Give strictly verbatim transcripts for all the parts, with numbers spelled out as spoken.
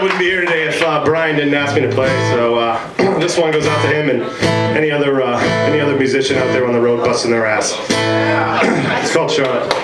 wouldn't be here today if uh, Brian didn't ask me to play. So uh, this one goes out to him and any other uh, any other musician out there on the road busting their ass. It's called Charette.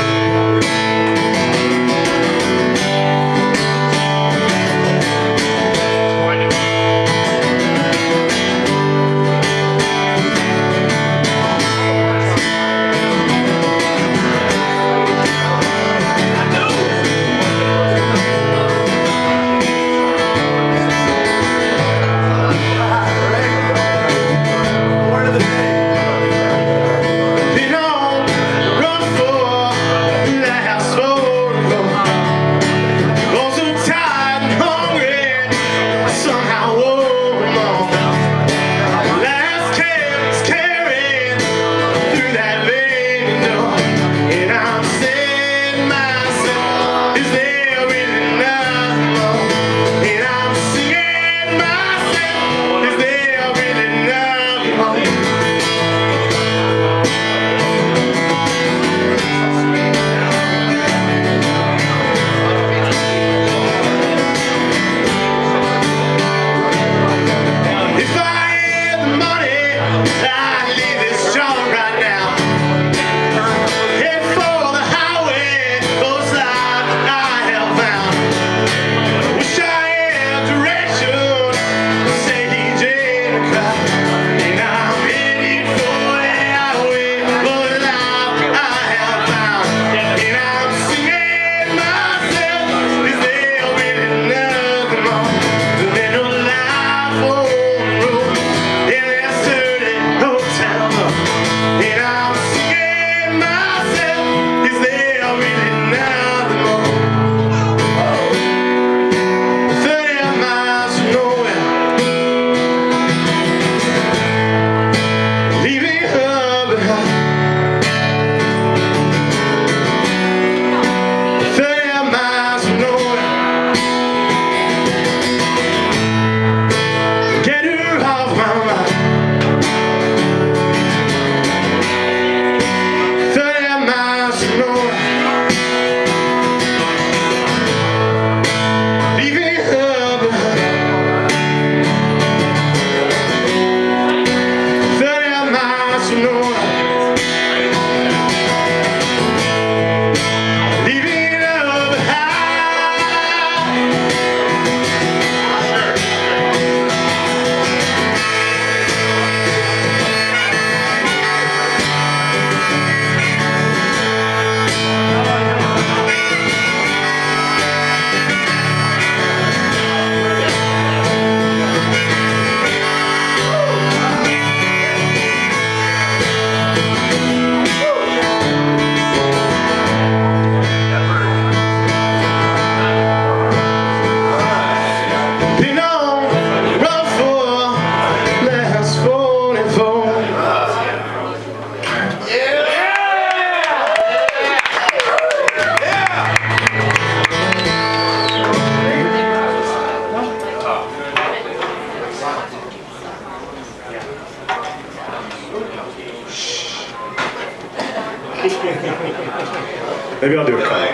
Maybe I'll do a couple.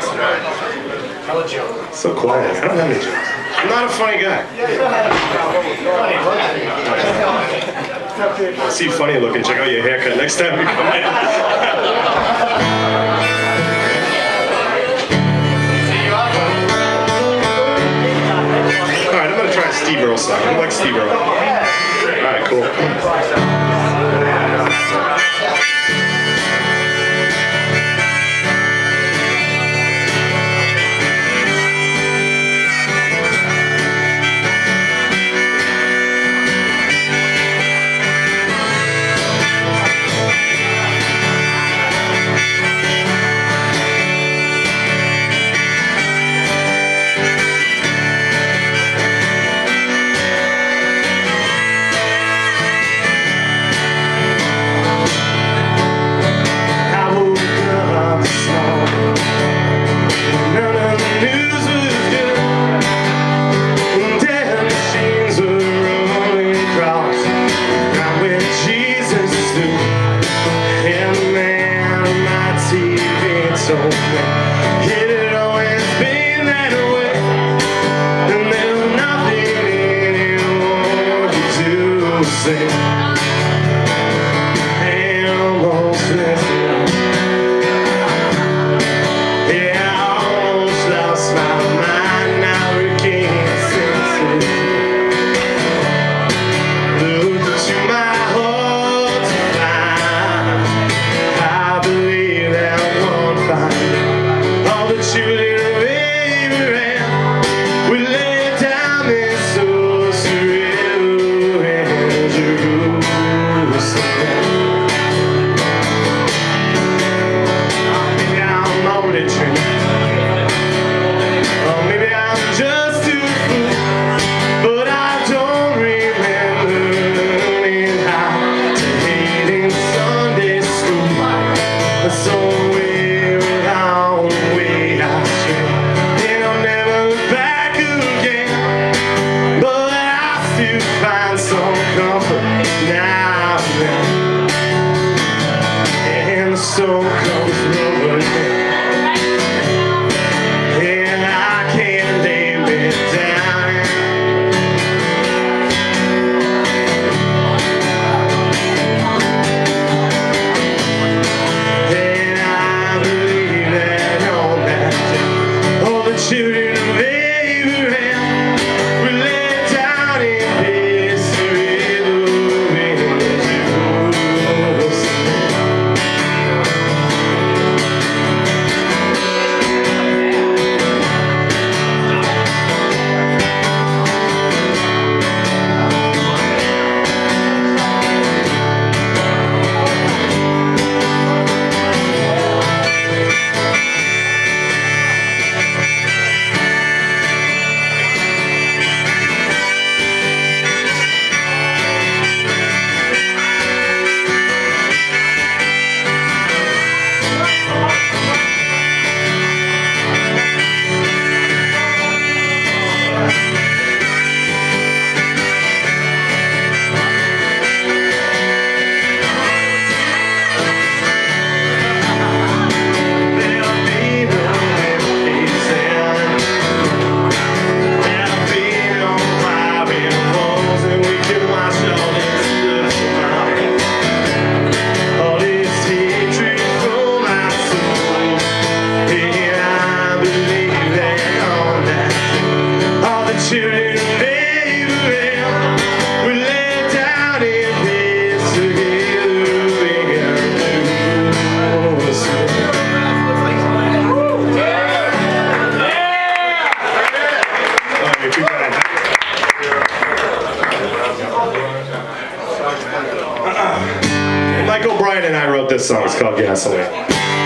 Tell a joke. So quiet. I don't have any jokes. I'm not a funny guy. I see you funny looking. Check out your haircut next time you come in. Alright, I'm gonna try a Steve Earle song. I like Steve Earle. Alright, cool. It had always been that way, and then storm comes rolling and I can't lay me down. And I believe that on that day, all the children of Abraham will lay down in peace forever in Jerusalem. Children of Abraham will lay down in peace together in Jerusalem. Oh, you're too bad. Mike O'Brien and I wrote this song. It's called Gasoline.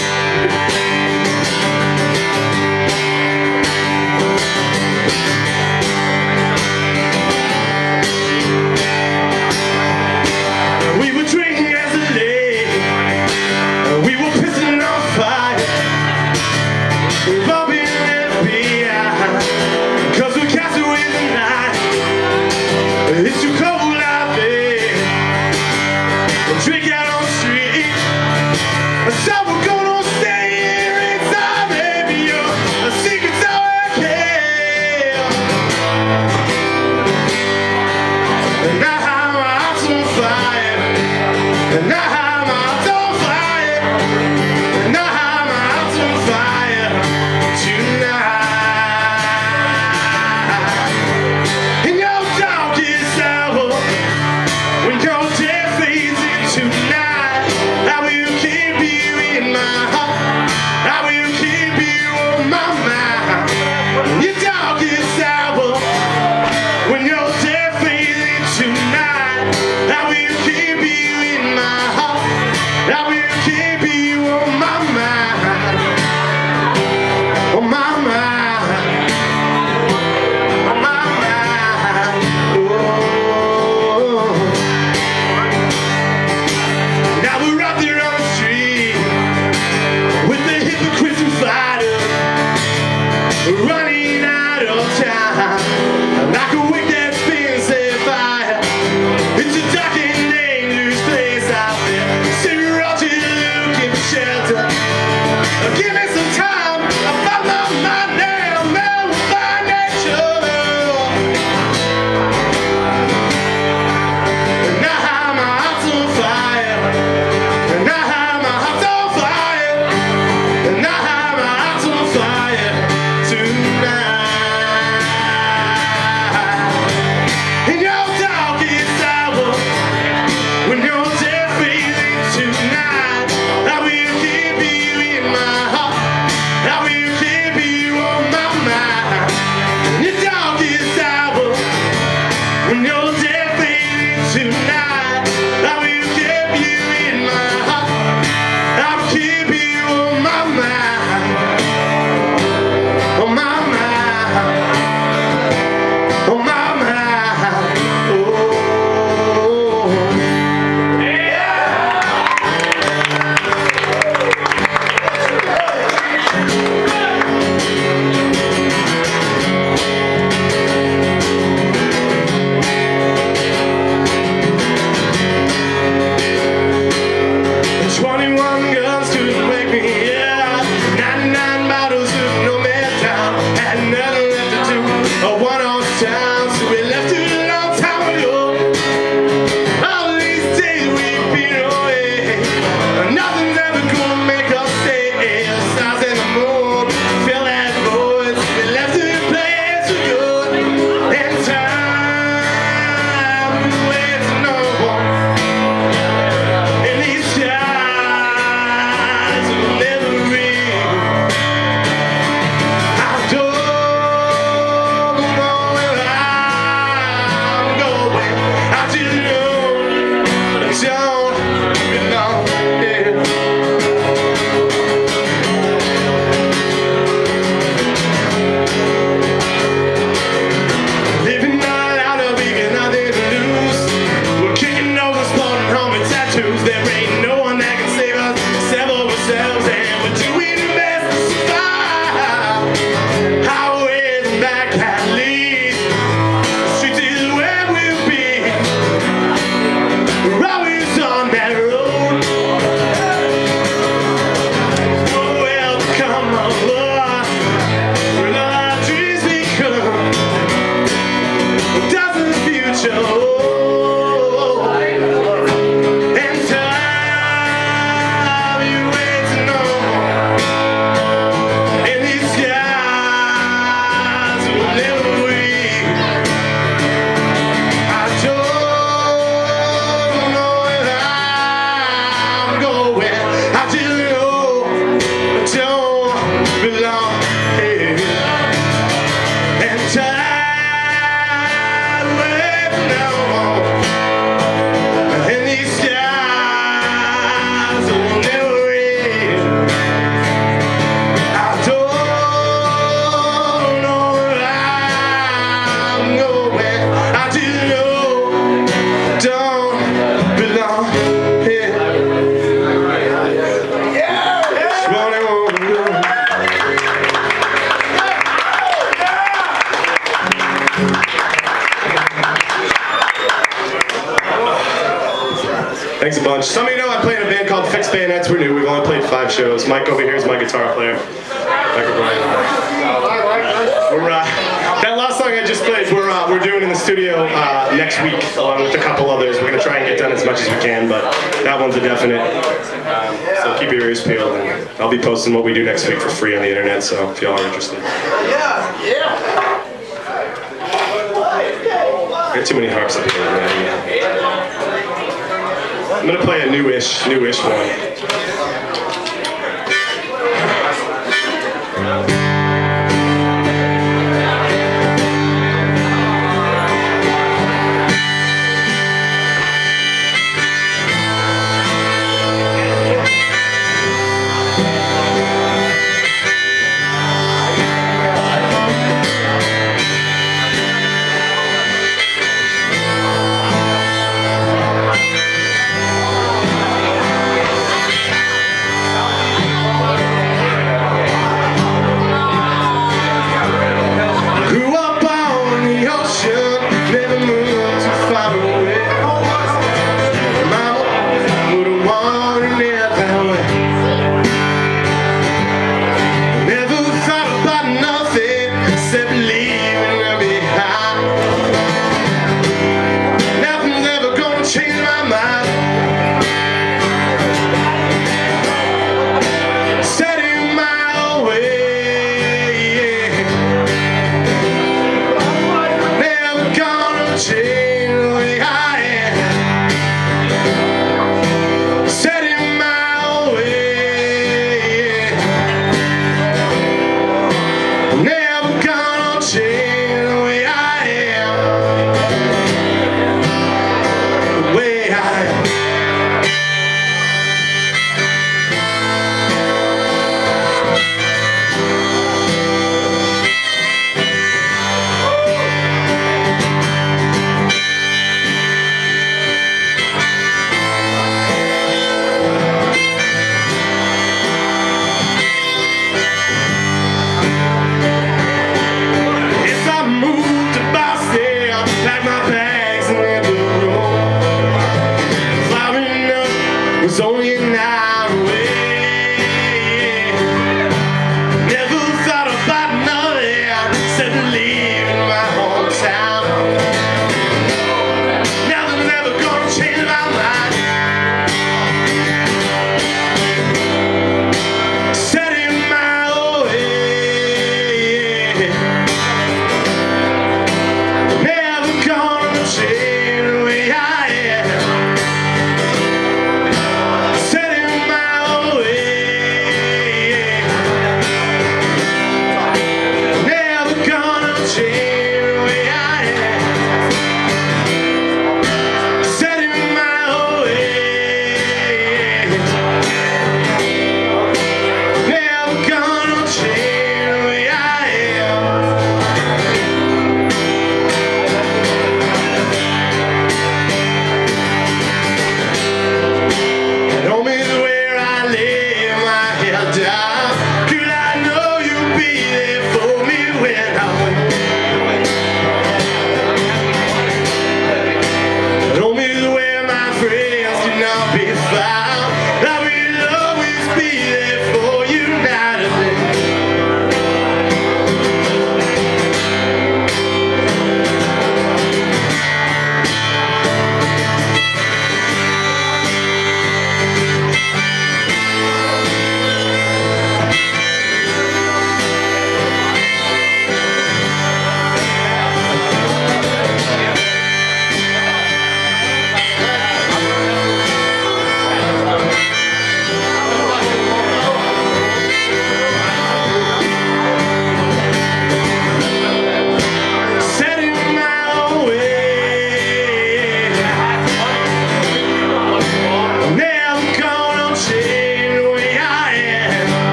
It's too cold out there. We'll drink out on the street. So we're gonna stay in. twos. There ain't no one that can save us except for ourselves, and we're doing the best to survive. Highways and back alleys, the streets is where we'll be. We're always on that road. Oh, well, come on, Lord, when all our dreams become, doesn't the future hold? Thanks a bunch. Some of you know I play in a band called Fixed Bayonets. We're new. We've only played five shows. Mike over here is my guitar player. Michael Bryan. We're, uh, that last song I just played, we're, uh, we're doing in the studio uh, next week, along with a couple others. We're going to try and get done as much as we can, but that one's a definite. Um, so keep your ears peeled, and I'll be posting what we do next week for free on the internet, so if y'all are interested. Yeah, yeah. I got too many harps up here. Man. I'm gonna play a newish, newish one. Setting fire.